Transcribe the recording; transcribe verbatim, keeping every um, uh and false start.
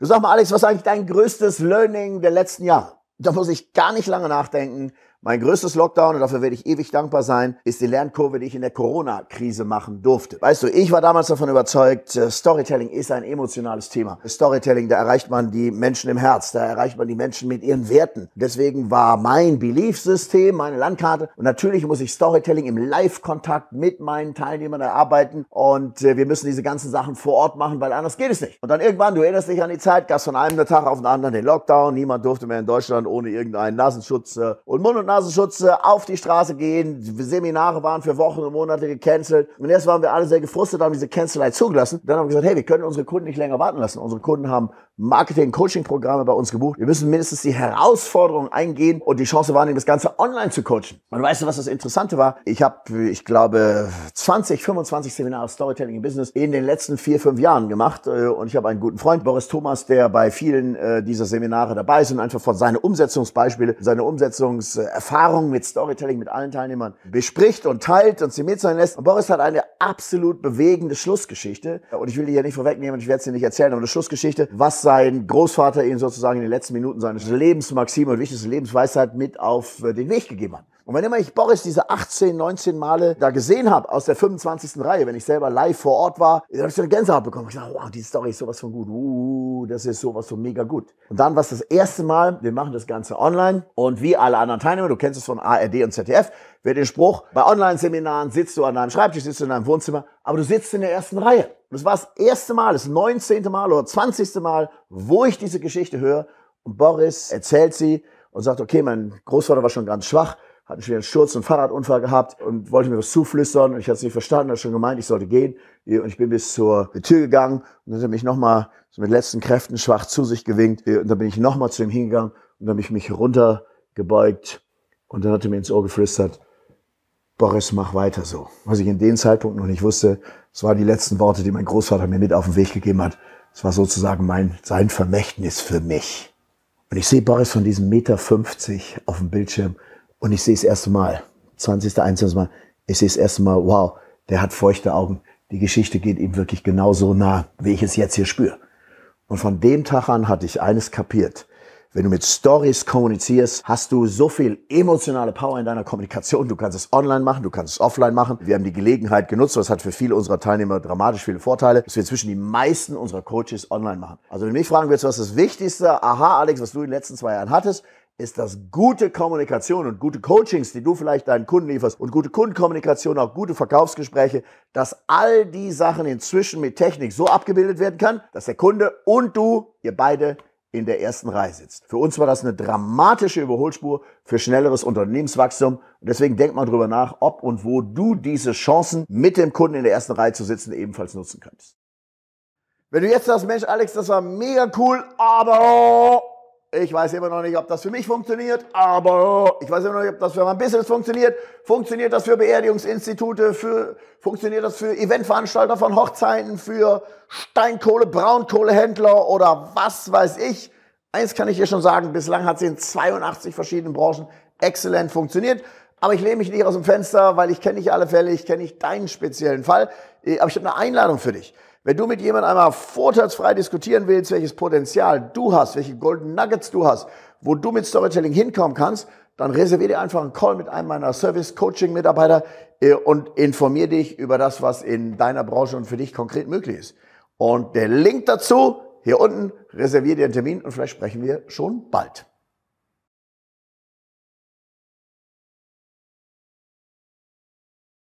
Du sag mal, Alex, was ist eigentlich dein größtes Learning der letzten Jahre? Da muss ich gar nicht lange nachdenken. Mein größtes Lockdown, und dafür werde ich ewig dankbar sein, ist die Lernkurve, die ich in der Corona-Krise machen durfte. Weißt du, ich war damals davon überzeugt, Storytelling ist ein emotionales Thema. Storytelling, da erreicht man die Menschen im Herz, da erreicht man die Menschen mit ihren Werten. Deswegen war mein Beliefsystem, meine Landkarte, und natürlich muss ich Storytelling im Live-Kontakt mit meinen Teilnehmern erarbeiten, und äh, wir müssen diese ganzen Sachen vor Ort machen, weil anders geht es nicht. Und dann irgendwann, du erinnerst dich an die Zeit, gab es von einem Tag auf den anderen den Lockdown, niemand durfte mehr in Deutschland ohne irgendeinen Nasenschutz äh, und Mund- und Nasenschutz auf die Straße gehen. Seminare waren für Wochen und Monate gecancelt. Und erst waren wir alle sehr gefrustet, haben diese Cancelei zugelassen. Dann haben wir gesagt, hey, wir können unsere Kunden nicht länger warten lassen. Unsere Kunden haben Marketing-Coaching-Programme bei uns gebucht. Wir müssen mindestens die Herausforderung eingehen und die Chance wahrnehmen, das Ganze online zu coachen. Und weißt du, was das Interessante war? Ich habe, ich glaube, zwanzig, fünfundzwanzig Seminare Storytelling im Business in den letzten vier, fünf Jahren gemacht. Und ich habe einen guten Freund, Boris Thomas, der bei vielen dieser Seminare dabei ist und einfach von seinen Umsetzungsbeispiele, seine Umsetzungserfahrungen mit Storytelling mit allen Teilnehmern bespricht und teilt und sie mitzahlen lässt. Und Boris hat eine absolut bewegende Schlussgeschichte. Und ich will die hier nicht vorwegnehmen, ich werde es dir nicht erzählen, aber eine Schlussgeschichte, was sein Großvater ihm sozusagen in den letzten Minuten seines Lebensmaxime und wichtigste Lebensweisheit mit auf den Weg gegeben hat. Und wenn immer ich Boris diese achtzehn, neunzehn Male da gesehen habe, aus der fünfundzwanzigsten Reihe, wenn ich selber live vor Ort war, dann habe ich so eine Gänsehaut bekommen. Ich dachte, wow, die Story ist sowas von gut. Uh, das ist sowas von mega gut. Und dann war es das erste Mal, wir machen das Ganze online. Und wie alle anderen Teilnehmer, du kennst es von A R D und Z D F, wird den Spruch, bei Online-Seminaren sitzt du an deinem Schreibtisch, sitzt du in deinem Wohnzimmer, aber du sitzt in der ersten Reihe. Und das war das erste Mal, das neunzehnte Mal oder zwanzigste Mal, wo ich diese Geschichte höre. Und Boris erzählt sie und sagt, okay, mein Großvater war schon ganz schwach, hat einen schweren Sturz, einen Fahrradunfall gehabt und wollte mir was zuflüstern. Und ich hatte es nicht verstanden, hat schon gemeint, ich sollte gehen. Und ich bin bis zur Tür gegangen und dann hat er mich nochmal so mit letzten Kräften schwach zu sich gewinkt. Und dann bin ich nochmal zu ihm hingegangen und dann habe ich mich runtergebeugt und dann hat er mir ins Ohr geflüstert, Boris, mach weiter so. Was ich in dem Zeitpunkt noch nicht wusste, das waren die letzten Worte, die mein Großvater mir mit auf den Weg gegeben hat. Das war sozusagen mein, sein Vermächtnis für mich. Und ich sehe Boris von diesem Meter fünfzig auf dem Bildschirm und ich sehe das erste Mal, zwanzigste, einundzwanzigste Mal, ich sehe das erste Mal, wow, der hat feuchte Augen. Die Geschichte geht ihm wirklich genauso nah, wie ich es jetzt hier spüre. Und von dem Tag an hatte ich eines kapiert. Wenn du mit Stories kommunizierst, hast du so viel emotionale Power in deiner Kommunikation. Du kannst es online machen, du kannst es offline machen. Wir haben die Gelegenheit genutzt, das hat für viele unserer Teilnehmer dramatisch viele Vorteile, dass wir inzwischen die meisten unserer Coaches online machen. Also wenn du mich fragen willst, was das Wichtigste, aha Alex, was du in den letzten zwei Jahren hattest, ist das gute Kommunikation und gute Coachings, die du vielleicht deinen Kunden lieferst und gute Kundenkommunikation, auch gute Verkaufsgespräche, dass all die Sachen inzwischen mit Technik so abgebildet werden kann, dass der Kunde und du, ihr beide in der ersten Reihe sitzt. Für uns war das eine dramatische Überholspur für schnelleres Unternehmenswachstum. Und deswegen denk mal drüber nach, ob und wo du diese Chancen, mit dem Kunden in der ersten Reihe zu sitzen, ebenfalls nutzen könntest. Wenn du jetzt sagst, Mensch, Alex, das war mega cool, aber ich weiß immer noch nicht, ob das für mich funktioniert, aber ich weiß immer noch nicht, ob das für mein Business funktioniert. Funktioniert das für Beerdigungsinstitute, für, funktioniert das für Eventveranstalter von Hochzeiten, für Steinkohle, Braunkohlehändler oder was weiß ich. Eins kann ich dir schon sagen, bislang hat sie in zweiundachtzig verschiedenen Branchen exzellent funktioniert. Aber ich lehne mich nicht aus dem Fenster, weil ich kenne nicht alle Fälle, ich kenne nicht deinen speziellen Fall. Aber ich habe eine Einladung für dich. Wenn du mit jemandem einmal vorteilsfrei diskutieren willst, welches Potenzial du hast, welche Golden Nuggets du hast, wo du mit Storytelling hinkommen kannst, dann reservier dir einfach einen Call mit einem meiner Service-Coaching-Mitarbeiter und informier dich über das, was in deiner Branche und für dich konkret möglich ist. Und der Link dazu, hier unten, reservier dir einen Termin und vielleicht sprechen wir schon bald.